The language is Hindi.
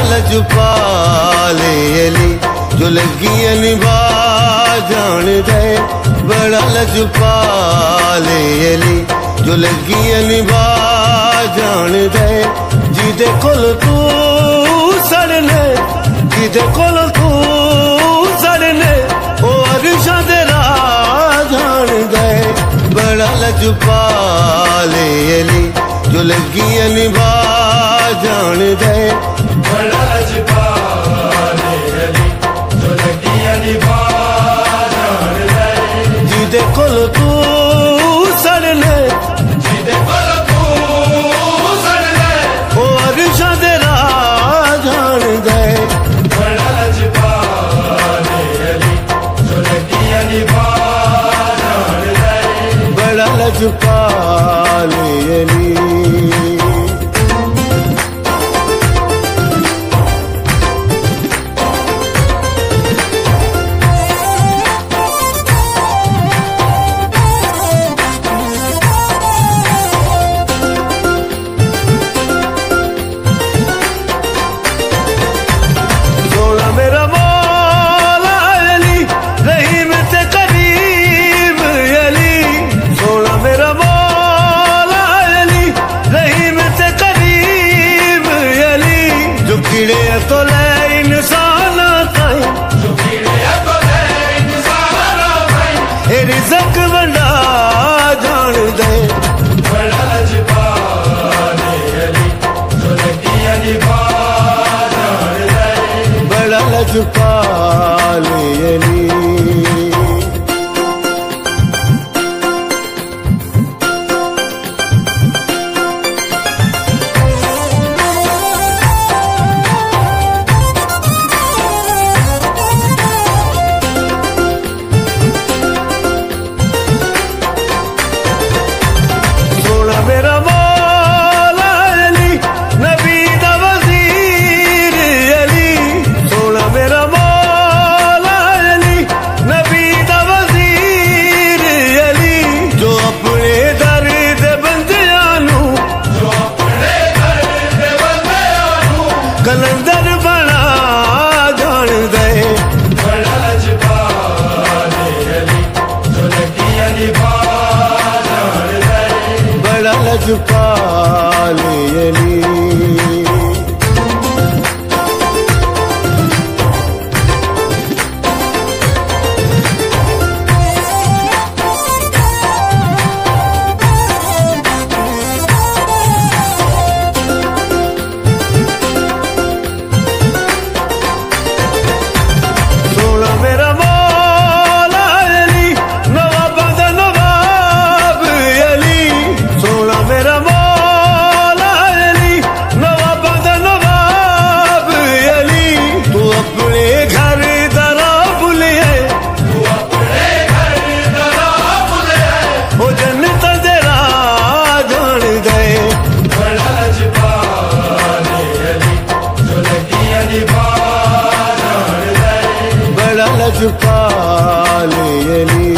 लजपाले अली जो लगी निभा जान दे, बड़ा लजपाले अली जो लगी निभा जान दे। जिदे कोल तू सड़ने, जिदे कोल तू सड़ने ओ अरशां दे राह जान दे, बड़ा लजपाले अली जो लगी निभा जान दे। बड़ा लजपाले अली जो लगी निभा जान दे। जिदे कोल तू सड़ने, जिदे कोल तू सड़ने ओ अरशां दे राह जान दे। बड़ा लजपाले अली जो लगी निभा जान दे। बड़ा लजपाले अली। तो ले इंसान ताई, जो कीड़े तो ले इंसान ताई, रिज़्क़ वंडा जान दे। बड़ा लजपाले अली जो लगी निभा जान दे। बड़ा लजपाले अली। मेरा मौला अली नबी दा वज़ीर अली, सोना मेरा मौला अली नबी दा वज़ीर अली जो अपने दर दे बंदियां नू, जो अपने दर दे बंदियां नू कलंदर बना जान दे। बड़ा लजपाले अली जो लगी निभा जान दे। बड़ा लजपाले अली। सोना मेरा मौला अली नवाबा दा नवाब अली, सोना मेरा मौला अली नवाबा दा नवाब अली। तू अपने घर दरा भुलिए, तू अपने घर दरा भुले, ओ जन्नत दे राह जान दे। बड़ा लजपाले अली जो लगी निभा जान दे। बड़ा लजपाले अली।